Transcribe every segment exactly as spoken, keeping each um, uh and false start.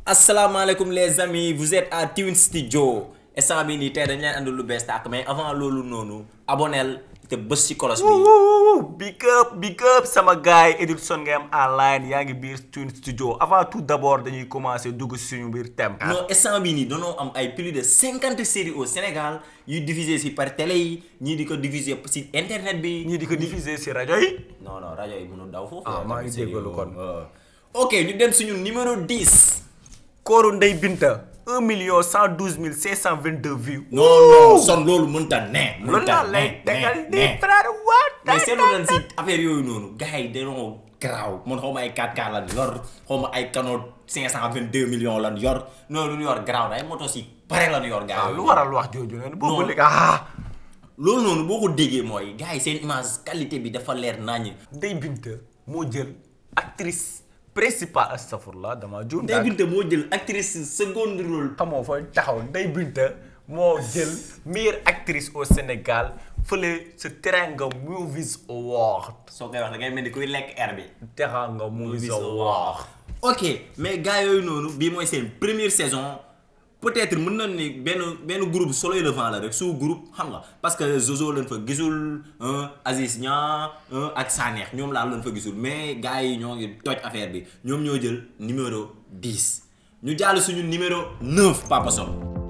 asalaamaaleykum les amis, vous êtes à Twin Studio instant bii nii tey dañ leen andil lu bees tàkk mais avant loolu noonu aboneel te bës ci kolos bi. big up big up sama gars yi Edilson ngay am online yaa ngi biir Twin Studio avant tout d'abord dañuy commencer dugg ci suñu biir thème. non instant bii nii dañoo am ay plus de cinquante séries au Sénégal yuy diffuser ci par télé yi ñii di ko diffuser ci internet bi. ñii di ko diffuser ci rajo yi. non non rajo yi mënul daw foofu. ah maa ngi jégalu kon. ok ñu dem suñu numéro dix. Kooru Ndeye Binta un million cent douze mille cinq cent vingt-deux vues. non non son loolu mënta ne. mënta loolu ne lay tegal ne di ne frère waat. mais seetlu nañ si affaire yooyu noonu gars yi dañoo garaaw man xaw ma ay quatre K lan yor xaw ma ay canot cinq cent vingt-deux millions lan yor non lu ñu yor garaaw na ay moto si pare lan yor. gars ah yi lu waral wax jooju leen boobu Non. léegi ah. loolu noonu boo ko déggee mooy gars yi seen image qualité bi dafa leer naññ. Ndeye Binta moo jël actrice principale astafurlah dama juum. Ndeye Binta moo jël actrice second rôle. xamoo fooy taxaw Ndeye Binta moo jël meilleure actrice au Sénégal fële sa Teranga Movies Award. soo koy wax da ngay mel ni kuy lekk air bi. Teranga Movies Movies Award. ok mais gars yooyu noonu bii mooy seen première saison peut-être mën nañ ni benn benn groupe Soleil Levant la rek sous groupe xam nga parce que Zozo lañ fa gisul Aziz Nia ak Sanex ñoom laa lañ fa gisul mais gars yi ñoo ngi toj affaire bi ñoom ñoo jël numéro dix ñu jàll suñu numéro neuf Papa Sow.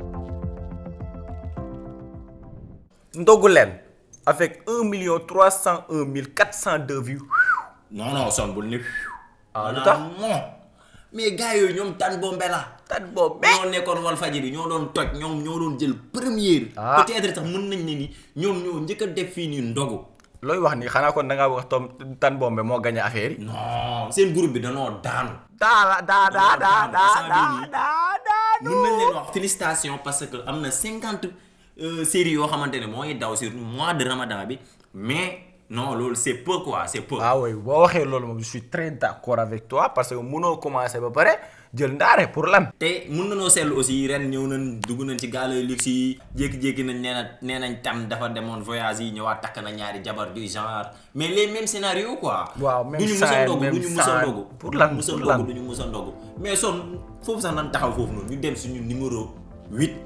ndogu leen avec un million trois cent un mille quatre cent deux vues. non non son bul ni. ah lu tax non mais gars yooyu ñoom tan bombe la. tat boobu ñoo nekkoon Walfadjri ñoo doon toj ñoom ñoo doon jël première. Ah. peut-être sax mën nañ ne ni ñoom ñoo njëkk a def fii nii ndogu. looy wax ni xanaa kon da ngaa wax tom tan bombe moo gagné affaire yi. non seen groupe bi danoo daanu. daa daa daa daa daa daa daa mën nañ leen wax félicitations parce que am na cinquante séries yoo xamante ne moo ngi daw sur mois de Ramadan bi mais non loolu c'est peu quoi c'est peu. ah oui boo waxee loolu moom je suis très d'accord avec toi parce que mënoo commencer ba pare jël ndaare pour lan. te mën nañoo seetlu aussi ren ñëw nañ dugg nañ ci gaal luxe yi jékki-jékki nañ nee na nee nañ tam dafa demoon voyage yi ñëwaat takk na ñaari jabar du genre mais les mêmes scénarios quoi. waaw même du ñu saa musa ndogu même du ñu musa saa ndogu. pour lan musa pour ndogu lan du ñu musa ndogu mais son foofu sax nan taxaw foofu noonu ñu dem suñu numéro huit.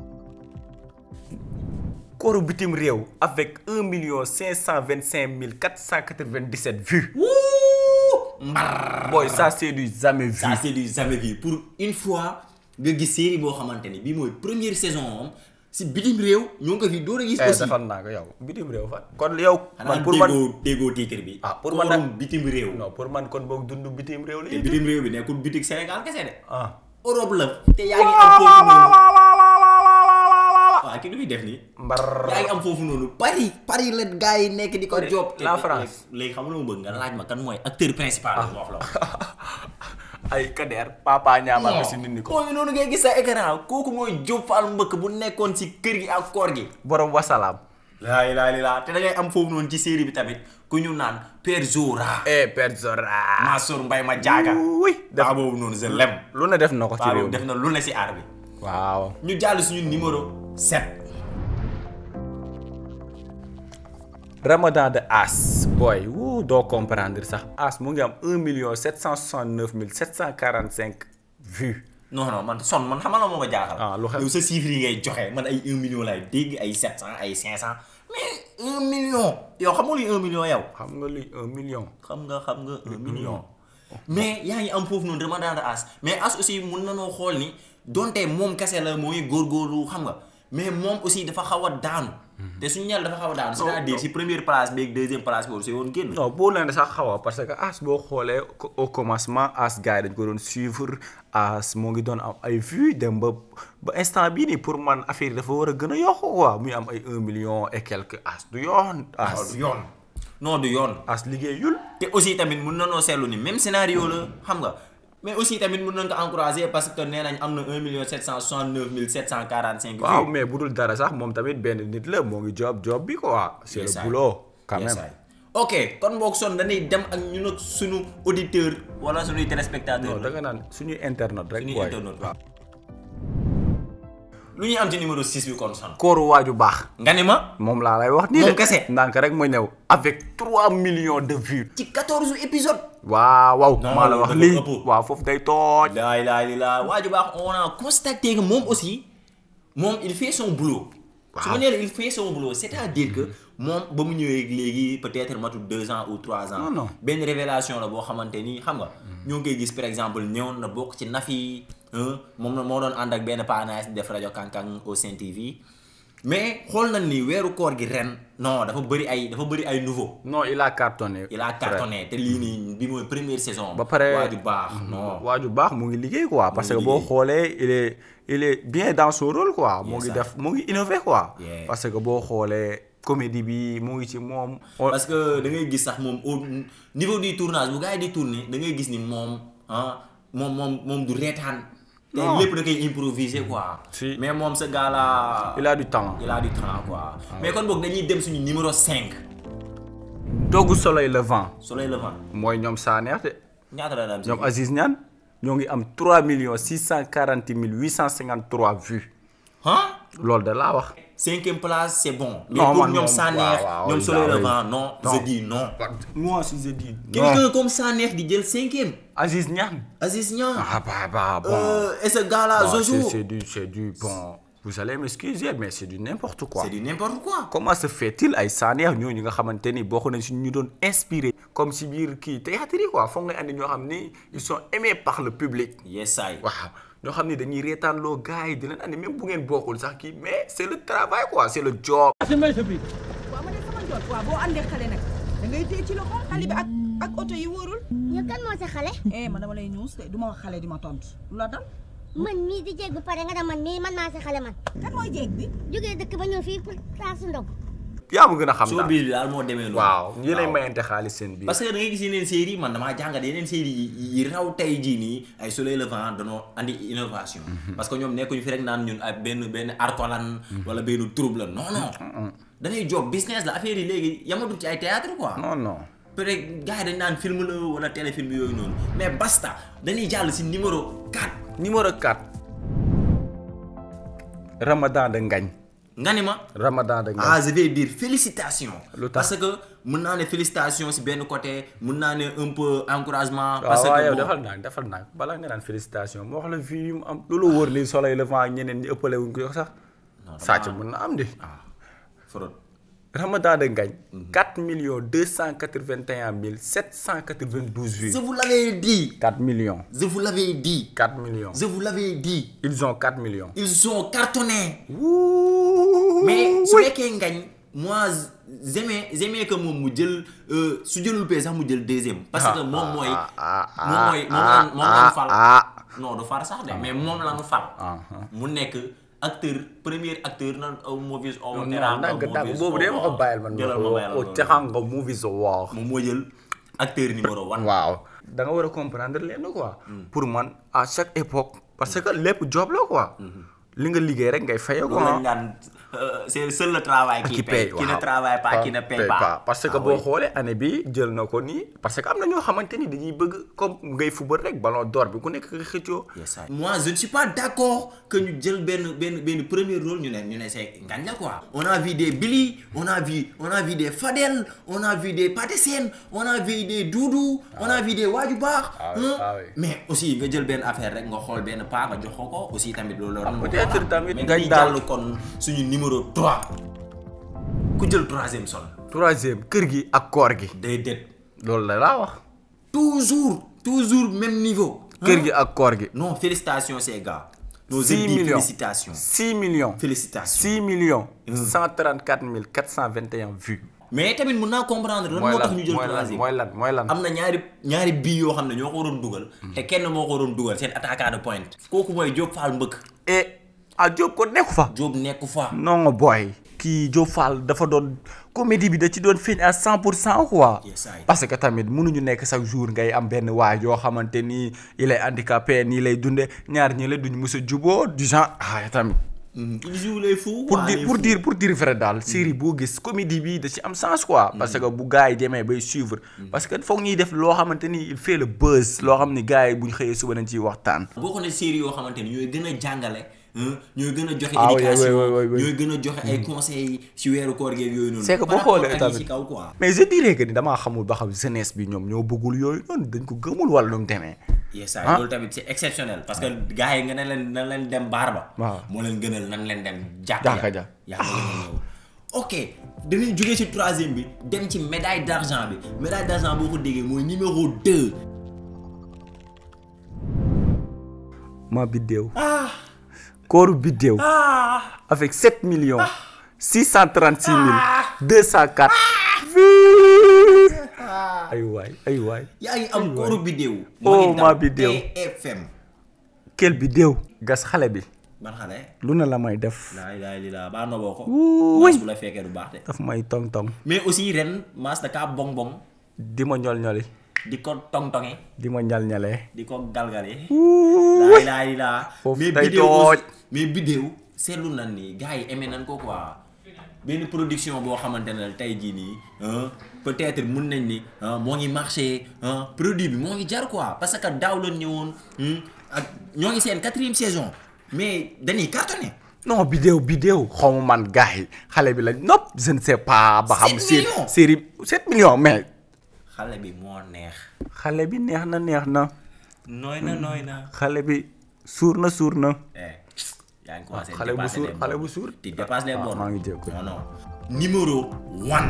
kooru bitim réew avec un million cinq cent vingt-cinq mille quatre cent quatre-vingt-dix-sept vues. wuu mbar. boy ça c'est du jamais vu. ça c'est du jamais vu pour une fois nga gis série boo xamante ni bii mooy première saison moom si bitim réew ñoo ngi ko fi door a gis. eh aussi defal naa ko yow bitim réew fan. kon yow xanaa man pour man déggoo déggoo titre bi. ah pour man Koorum bitim réew. non pour man kon boog dund bitim réew la. te bitim réew bi nekkul bitik Sénégal kese de. ah. Europe la te yaa ngi am foofu noonu. waaw ki du muy def nii. mbar yaa ngi am foofu noonu Paris. Paris la gars yi nekk di ko Paris, job. la France. léegi xam nga lu ma bëgg nga laaj ma kan mooy acteur principal. ah wax la ay Kader papa ñaamal ko si nit ñi ko. kooku noonu ngay gis sa écran kooku mooy Diop Fall mbëkk bu nekkoon si kër gi ak koor gi. borom wasalaam. laa ilaaha illallaah te da ngay am foofu noonu ci série bi tamit ku ñu naan Père Zora. eh Père Zora. Mansour Mbaye ma jaaga. oui def daa boobu noonu je l'aime. lu ne def na ko ci waaw réew mi. def na lu ne si aar bi. waaw. ñu jàll suñu numéro sept. Ramadan de As boy wuu doo comprendre sax As mu ngi am un million sept cent soixante-neuf mille sept cent quarante-cinq vues. non non man son man xamal la moo ma jaaxal. ah lu xew yow sa chiffre yi ngay joxe man ay un million laay dégg ay sept cent ay cinq cent mais un million. yow xam nga luy un million yow. xam nga luy un million. xam nga xam nga un million. mais yaa ngi am foofu noonu Ramadan de As mais As aussi mun na noo xool ni donte moom kese la mooy góorgóorlu xam nga mais moom aussi dafa xaw a daanu. te suñu ñaar dafa xaw a daanu. c'est-à-dire si première place beeg deuxième place boobu si woon génn. non boo leen sax xaw a parce que As boo xoolee au commencement As gars yi dañ ko doon suivre As moo ngi doon am ay vues dem ba ba instant bii nii pour man affaire yi dafa war a gën a yokku quoi muy am ay un million et quelque As du yoon. As du yoon. non du yoon. As liggéeyul. te aussi tamit mun na noo seetlu ni même scénario la xam nga mais aussi tamit mun nañ ko encourager parce que nee nañ am na un million sept cent soixante-neuf mille sept cent quarante-cinq. waaw mais bu dul dara sax moom tamit benn nit la moo ngi job job bi quoi. c'est le boulot quand même. ok kon boog son dañuy dem ak ñun ak suñu auditeur wala suñuy téléspectateur. non da nga naan suñuy internet rek. suñuy waaye internet waaw. lu ñuy am ci numéro six bi kon son. kooru waaju baax. nga ni ma. moom laa lay wax nii de. moom kese. ndànk rek ma ñëw. avec trois millions de vues. ci quatorze épisodes. waaw waaw. non maa la wax dafa lii ëpp. waaw foofu day tooj. laa ilaaha illallaah waaju baax on a constaté que moom aussi moom il fait son boulot. su ma nee il fait son boulot c'est-à-dire que moom ba mu ñëwee léegi peut-être matul deux ans ou trois ans. non non benn révélation la boo xamante ni xam nga. ñoo ngi koy gis par exemple ñëwoon na bokk ci Nafi moom la moo doon ànd ak benn paanaas def rajo Kankang au Sen T V mais xool nañ ni weeru koor gi ren non dafa bëri ay dafa bëri ay nouveau. non il a cartonné. il a cartonné te lii nii bi mooy première saison. ba pare waaju baax non. waaju baax mu ngi liggéey quoi. parce que boo xoolee il est il est bien dans son rôle quoi. mu ngi def mu ngi innové quoi. parce que boo xoolee comédie bi mu ngi ci moom. parce que da ngay gis sax moom au niveau du tournage bu gars yi di tourner da ngay gis ni moom ah moom moom moom du reetaan. non te lépp da koy improviser quoi. si mais moom ce gars là. il a du talent. il a du talent quoi. mais kon boog dañuy dem suñu numéro cinq. Togg Soleil Levant. Soleil Levant. mooy ñoom Sanex de. ñaata la daan ñoom Aziz Niane ñoo ngi am trois millions six cent quarante mille huit cent cinquante trois vues. ah. loolu de laa wax. cinquième place c'est bon. mais non pour man ñoom moom Sanex waaw ñoom Soleil waaw Levant non. non. je dis non. moi si je dis. quelqu'un comme Sanex di jël cinquième. Aziz Niane. Aziz Niane. ah bah bah bon. Euh, et ce gars là Bon, Jojo. c'est c'est du c'est du bon. Vous allez m'excuser mais c'est du n'importe quoi. c'est du n'importe quoi. Comment se fait-il ay Sanex ñooñu nga xamante ni bokk nañ si ñu doon inspiré comme si biir kii théâtre yi quoi foog nga andi ñoo xam ni ils sont aimés par le public. yes ay. waaw ñoo xam ni dañuy reetaan loo gars yi di leen andi même bu ngeen bokkul sax kii mais c'est le travail quoi c'est le job. waaw ma ne sama njoot waaw boo àndee xale nag da ngay téye ci loxo xale bi ak ak oto yi wóorul. yow kan moo sa xale. eh man dama lay ñuus te du ma wax xale di ma tontu lu la dal. man mii di jéeg bu pare nga dem man mii man maa sa xale man. kan mooy jéeg bi. jógee dëkk ba ñëw fii pour taasu ndog. yaa ma gën a xam soo daal biir bi daal moo demee noonu. waaw yéenay mayante xaalis seen biir. parce que da ngay gis yeneen série man damaa jàngat yeneen série yi raw tey jii nii ay Soleil Levant danoo andi innovation. parce que ñoom nekkuñu fi rek naan ñun ay benn benn artolan. wala benn trouble la non non. dañuy job business la affaire yi léegi yamatul ci ay théâtre quoi. non non. peut-être gars yi dañ naan film la wala téléfilm yooyu noonu mais basta dañuy jàll si numéro quatre. numéro quatre. Ramadan de Ngagne. nga ni ma. Ramadan de Ngagne. ah je vais dire félicitations. lu tax parce que mën naa ne félicitations si benn côté mën naa ne un peu encouragement. parce waaw waaw que yow bon defal naa defal naa balaa nga naan félicitation moo wax la fii yu mu am loolu wóor li Soleil Levant ak ñeneen ñi ëppale wuñ ko sax. sàcc mën na am de. ah fraude. Ramadan de Ngagne. quatre millions deux cent quatre-vingt-un mille sept cent quatre-vingt-douze vues. je vous l'avais dit. quatre millions. je vous l'avais dit. quatre millions. je vous l'avais dit. ils ont quatre millions. ils ont cartonné. Wouh. mais su fekkee Ngagne moi j'aimais j'aimais que moom mu jël su jëlul pay sax mu jël deuxième. parce que moom mooy. moom mooy moom la moom la fal. non du far sax de mais moom la ñu fal. mu nekk acteur premier acteur nan au movies au teranga movies boobu de ma ko bàyyil man jëlal ma bàyyil au teranga movies war. moom moo jël acteur numéro one. waaw da nga war a comprendre leen quoi. pour man à chaque époque. parce que lépp job la quoi. li nga liggéey rek ngay fayoo quoi. loolu lañ naan c'est seul le travail qui paye. qui ne travaille pas qui ne paye pas. parce que boo xoolee année bi jël na ko nii parce que am na ñoo xamante ni dañuy bëgg comme ngay football rek ballon d'or bi ku nekk nga xëccoo. moi je ne suis pas d'accord que ñu jël benn benn benn premier rôle ñu ne ñu ne c'est Ngagne la quoi. on a vu des Billy on a vu on a vu des Fadel on a vu des Pathé Sène on a vu des Doudou on a vu des Waaju Baax. mais aussi nga jël benn affaire rek nga xool benn paa nga jox ko ko aussi tamit loolu la. peut-être tamit Ngagne daal kon suñu numéro trois ku jël troisième sol. troisième kër gi ak koor gi. déedéet. loolu la laa wax. toujours toujours même niveau. kër gi ak koor gi. non félicitations ces gars. nos six millions félicitations. six millions. félicitations six millions. cent trente-quatre mille quatre cent vingt et un vues. mais tamit mën naa comprendre lan moo tax ñu jël troisième mooy lan mooy lan am na ñaari ñaari bii yoo xam ne ñoo ko waroon dugal. te kenn moo ko waroon dugal seen attaquant de pointe. kooku mooy Diop Fall mbëkk. et ah Diop ko nekku fa. Diop nekku fa. non boy. kii Diop Fall dafa doon comédie bi da ci doon feeñ à cent pour cent quoi. parce que tamit mënuñu nekk chaque jour ngay am benn waay yoo xamante ni il est handicapé nii lay dunde ñaar ñi la duñ mës a juboo du genre ah tamit. il joue les fous. pour dire pour dire pour dire vrai daal série boo gis comédie bi da ci am sens quoi. parce que bu gars yi demee bay suivre. parce que foog ñuy def loo xamante ni il fait le buzz loo xam ni gars yi bu ñu xëyee suba nañ ciy waxtaan. boo ko ne série yoo xamante ni ñooy gën a jàngale. ñooy gën a joxe ah oui éducation oui oui oui ñooy gën a joxe ay conseils ci weeru koor geeg yooyu noonu. c'est que boo xoolee tamit ci kaw quoi. mais je dirais que ni damaa xamul ba xam jeunesse bi ñoom ñoo bëggul yooyu noonu dañ ko gëmul wala nu mu demee. yes ah loolu tamit c'est exceptionnel parce que gars yi nga ne leen nan leen dem baar ba. waaw moo leen gënal nan leen dem. jàkka ja yaa ngi ñëw ok dañuy jógee ci troisième bi dem ci médaille d'argent bi médaille d'argent boo ko déggee mooy numéro deux. ma biddéew. kooru biddéew. avec sept millions. six cent trente-six mille. deux cent quatre. ay waay ay waay. yaa ngi am kooru biddéew. oh ma biddéew T F M. quel biddéew. gas xale bi. ban xale. lu na la may def. laay laay li la baa noboo ko. wuuy maas bu la fekkee du baax de. daf may tong tong. mais aussi ren maas da kaa bong bong. di ma ñol ñoli. di ko tong tonge. di ma ñal ñalee. di ko galgale. wuuy laay laay li la. foofu mais day biddéew tooj. mais biddéew seetlu nan ni gars yi aimé nan ko quoi. benn production boo xamante ne tey jii nii peut-être mun nañ ni moo ngi marché produit bi moo ngi jar quoi parce que daaw la ñëwoon ak ñoo ngi seen quatrième saison mais dañuy cartonné. non biddéew biddéew xaw ma man gars yi xale bi lañ nopp je ne sais pas. ba xam série série sept millions mais. xale bi moo neex. xale bi neex na neex na. nooy na nooy na. xale bi suur na suur na. yaa ngi commencé xale bu suur xale bu suur. di dépasse les bornes maa ngi jéego. non non numéro one.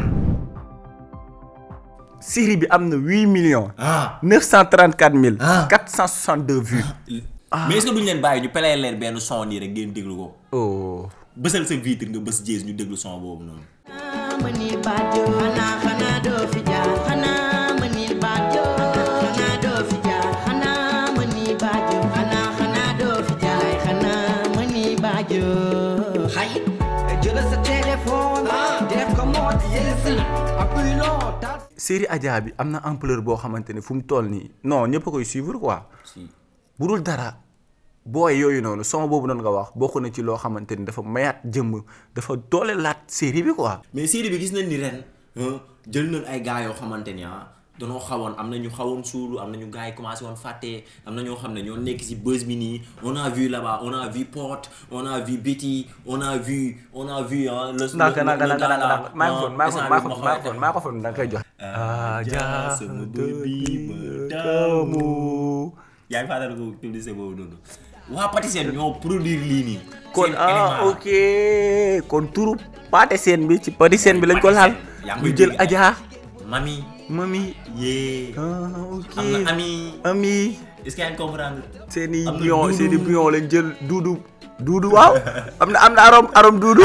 série bi am na huit millions. ah neuf cent trente-quatre mille. ah quatre cent soixante-deux vues. mais est-ce que duñ leen bàyyi ñu pelee leen benn son nii rek ngeen déglu ko. oh. bësal sa vitre nga bës jees ñu déglu son boobu noonu. série Adja bi am na ampleur boo xamante ne fu mu toll nii non ñëpp a koy suivre quoi. si bu dul dara booy yooyu noonu son boobu noonu nga wax bokk na ci loo xamante ni dafa mayaat jëmm dafa doole laat série bi quoi. mais série bi gis nañ ni ren jël nañ ay gars yoo xamante ni ah danoo xawoon am na ñu xawoon suulu am na ñu gars yi commencé woon fàtte am na ñoo xam ne ñoo nekk si buzz bi nii on a vu là-bas on a vu Pod on a vu Betty on a vu on a vu ah. le le naka naka le naka gala maa ngi foon maa ngi foon maa ngi instant foon maa ngi foon da nga koy jox. Adja sama bëbi ma taamu. yaa ngi fàttali ko publicité boobu noonu. waa Patisen ñoo produire lii nii. kon seen ah élément. ok kon turu Patisen bi ci Patisen bi lañ ko laal. yaa ngi koy ñu jël dégg. Adja. mami. mami. yee. ah ok am na ami. ami. est-ce que yaa ngi comprendre. seen i am na bion duudu. seen i bion lañ jël duudu. duudu waaw am na am na arom arom duudu.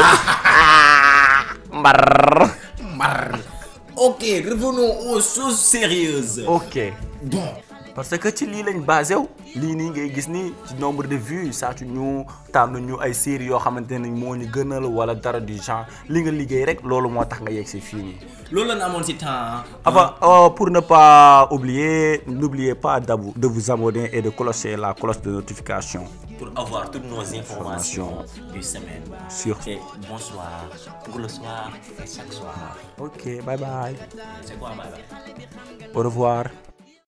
mbar. Mar. ok revenons aux choses sérieuses. ok bon. parce que ci lii lañ basé wu lii nii ngay gis ni ci nombre de vues saatu ñu tànn ñu ay séries yoo xamante ne moo ñu gënal wala dara du genre li nga liggéey rek loolu moo tax nga yegg si fii nii. loolu la ñu amoon si temps. Avant, euh, pour ne pas oublier, n'oubliez pas d'abou- de vous abonner et de clocher la cloche de notification. pour avoir toutes nos informations du semaine. Sur- Et bonsoir pour le soir et chaque soir. Ok, bye bye. C'est quoi bye bye? Au revoir.